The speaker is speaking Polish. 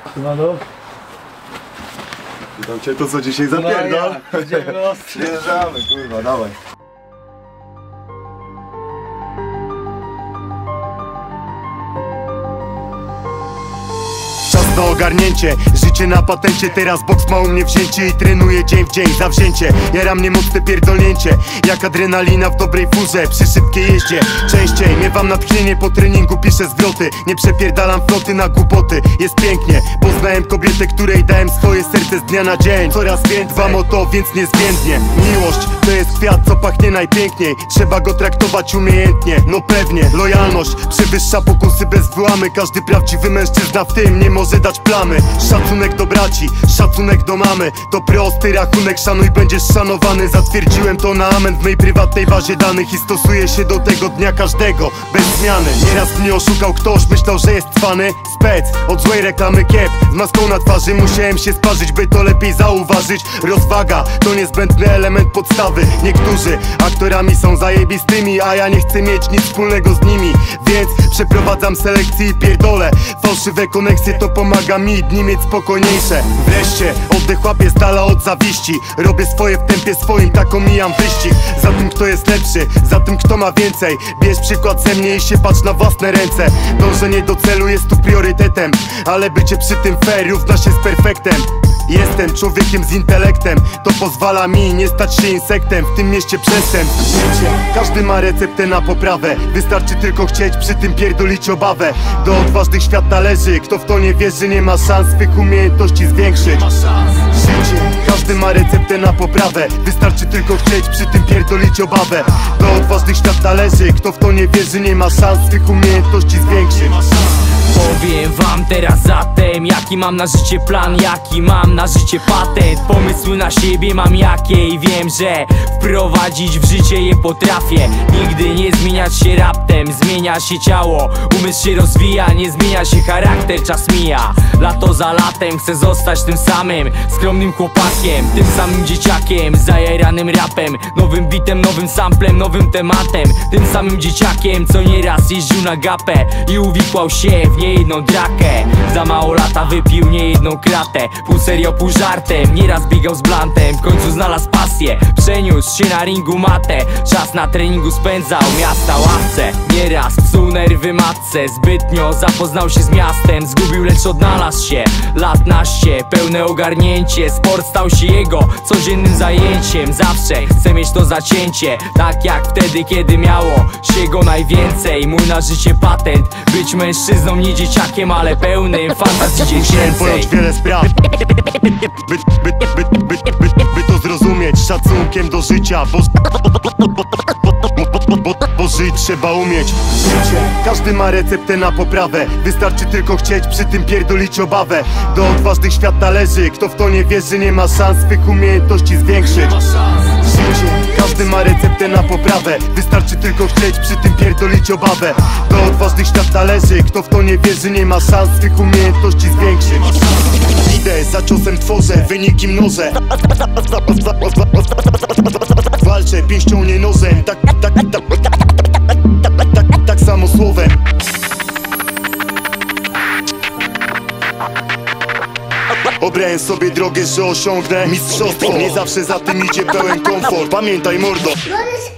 Siemano. Witam cię, to co dzisiaj zapierdol? No idziemy ostro. Jeżdżamy, kurwa, dawaj. Na ogarnięcie, życie na patencie. Teraz boks ma u mnie wzięcie i trenuję dzień w dzień zawzięcie. Jara mnie mocne pierdolnięcie, jak adrenalina w dobrej furze przy szybkiej jeździe. Częściej miewam natchnienie, po treningu piszę zwroty. Nie przepierdalam floty na głupoty. Jest pięknie, poznałem kobietę, której dałem swoje serce z dnia na dzień. Coraz więcej dbam o to, więc niezbędnie. Miłość to jest kwiat, co pachnie najpiękniej. Trzeba go traktować umiejętnie, no pewnie. Lojalność przewyższa pokusy bez wyłamy. Każdy prawdziwy mężczyzna w tym nie może dać plamy. Szacunek do braci, szacunek do mamy. To prosty rachunek, szanuj, będziesz szanowany. Zatwierdziłem to na amen w mej prywatnej bazie danych i stosuję się do tego dnia każdego, bez zmiany. Nieraz mnie oszukał ktoś, myślał, że jest cwany. Spec, od złej reklamy kiep, z maską na twarzy. Musiałem się sparzyć, by to lepiej zauważyć. Rozwaga to niezbędny element podstawy. Niektórzy aktorami są zajebistymi, a ja nie chcę mieć nic wspólnego z nimi. Więc przeprowadzam selekcję i pierdolę. Fałszywe koneksje to pomaga mi dni mieć spokojniejsze. Wreszcie oddech łapię z dala od zawiści. Robię swoje w tempie swoim, tak omijam wyścig. Za tym, kto jest lepszy, za tym, kto ma więcej. Bierz przykład ze mnie i się patrz na własne ręce. Dążenie do celu jest tu priorytetem, ale bycie przy tym fair równa się z perfektem. Jestem człowiekiem z intelektem, to pozwala mi nie stać się insektem w tym mieście przestępstw. Każdy ma receptę na poprawę, wystarczy tylko chcieć przy tym pierdolić obawę. Do odważnych świat należy, kto w to nie wierzy, nie ma szans swych umiejętności zwiększyć. Każdy ma receptę na poprawę, wystarczy tylko chcieć przy tym pierdolić obawę. Do odważnych świat należy, kto w to nie wierzy, nie ma szans swych umiejętności zwiększyć. Powiem wam teraz zatem, jaki mam na życie plan, jaki mam na życie patent. Pomysły na siebie mam jakie i wiem, że wprowadzić w życie je potrafię. Nigdy nie zmieniać się raptem, zmienia się ciało, umysł się rozwija, nie zmienia się charakter, czas mija. Lato za latem chcę zostać tym samym skromnym chłopakiem, tym samym dzieciakiem, zajeranym rapem, nowym bitem, nowym samplem, nowym tematem. Tym samym dzieciakiem, co nieraz jeździł na gapę i uwikłał się w niejedną drakę. Za mało lata wypił niejedną kratę, pół serio, pół żartem. Nieraz biegał z blantem, w końcu znalazł pasję. Przeniósł się na ringu matę, czas na treningu spędzał, miasta ławce. Nieraz psuł nerwy matce, zbytnio zapoznał się z miastem. Zgubił, lecz odnalazł się, lat naście, pełne ogarnięcie. Sport stał się jego codziennym zajęciem. Zawsze chce mieć to zacięcie, tak jak wtedy, kiedy miało się go najwięcej. Mój na życie patent, być mężczyzną, nie dzieciakiem, ale pełnym fantazji dziecięcej. Pojąć wiele spraw, by to zrozumieć. Szacunkiem do życia, bo żyć trzeba umieć. Każdy ma receptę na poprawę, wystarczy tylko chcieć przy tym pierdolić obawę. Do odważnych świat należy, kto w to nie wierzy, nie ma szans swych umiejętności zwiększyć. Każdy ma receptę na poprawę, wystarczy tylko chcieć przy tym pierdolić obawę. Do odważnych świat należy, kto w to nie wierzy, nie ma szans swych umiejętności zwiększyć. Idę za ciosem, tworzę, wyniki mnożę. Walczę pięścią, nie nożem, tak samo słowem. Obrałem sobie drogę, że osiągnę mistrzostwo. Nie zawsze za tym idzie pełen komfort. Pamiętaj, mordo.